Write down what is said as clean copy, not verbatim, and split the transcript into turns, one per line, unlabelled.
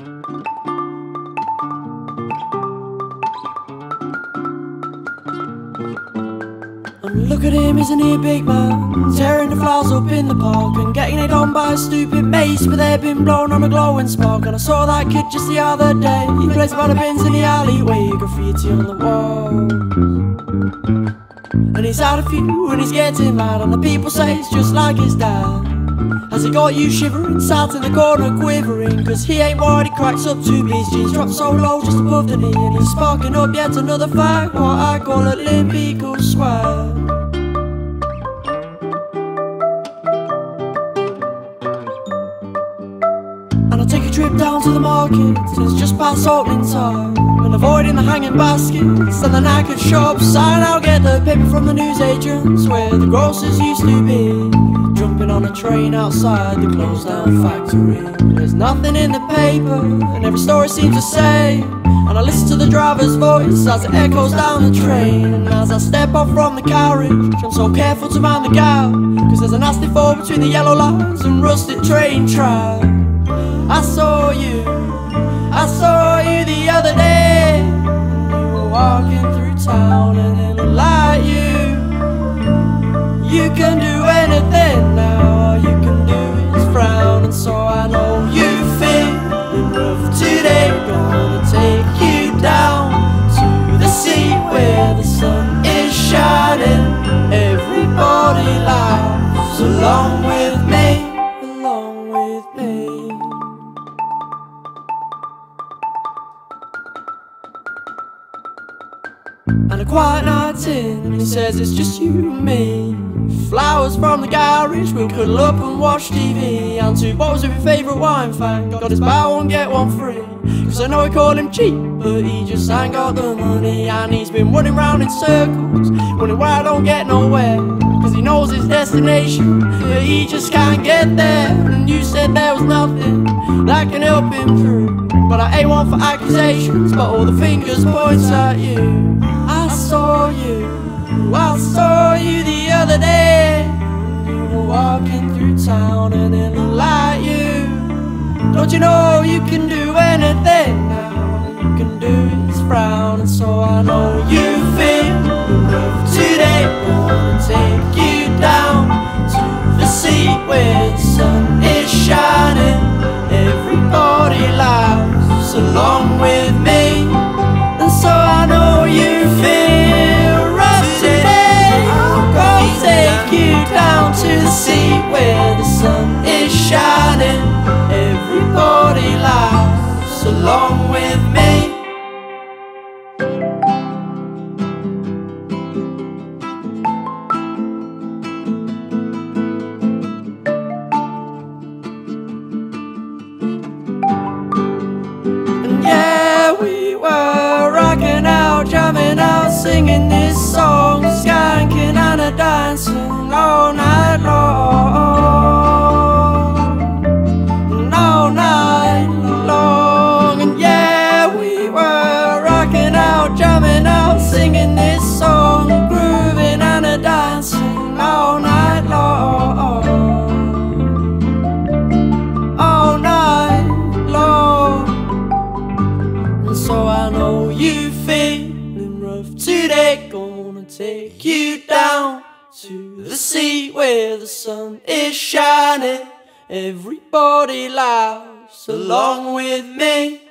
And look at him, isn't he a big man? Tearing the flowers up in the park and getting it on by a stupid mace, but they've been blown on a glowing spark. And I saw that kid just the other day. He plays by the bins in the alleyway, graffiti on the wall. And he's had a few and he's getting mad, and the people say it's just like his dad. Has he got you shivering, sat in the corner quivering? Cause he ain't worried, he cracks up two his jeans dropped so low just above the knee, and he's sparking up yet another fag, what I call a limp eagle swag. And I take a trip down to the market, it's just past opening time, and avoiding the hanging baskets and the knackered shops. And I'll get the paper from the newsagents where the grocers used to be. Jumping on a train outside the closed down factory. There's nothing in the paper and every story seems the same. And I listen to the driver's voice as it echoes down the train. And as I step off from the carriage, I'm so careful to mind the gap, cause there's a nasty fall between the yellow lines and rusted train track. I saw you the other day. You were walking through town and it looked like you. You can do anything now, all you can do is frown. And so I know you feeling rough today. Gonna take you down to the sea where the sun is shining. Everybody laughs along with me, along with me. And a quiet night's in, and he says it's just you and me. Flowers from the garage, we'll cuddle up and watch TV. And 2 bottles of your favourite wine, fan. Got his buy one get one free. Cause I know I call him cheap, but he just ain't got the money. And he's been running round in circles, wondering why I don't get nowhere. Cause he knows his destination, but he just can't get there. And you said there was nothing that can help him through, but I ain't one for accusations, but all the fingers points at you. I saw you the other day. You were walking through town and it looked like you. Don't you know you can do anything now? All you can do is frown. And so I know you feel rough today. Gonna take you down to the sea where the sun is shining. Everybody laughs along with me. And so I know you feel rough today. I'm gonna take you down to the sea where the sun is shining. Everybody laughs along with me. And yeah, we were rocking out, jamming out, singing this song, skanking and a dancing all night long, and all night long. And yeah, we were rocking out, jamming out, singing this song, grooving and a dancing all night long, all night long. And so I know you feeling rough today. Gonna take you down to the sea where the sun is shining. Everybody laughs along with me.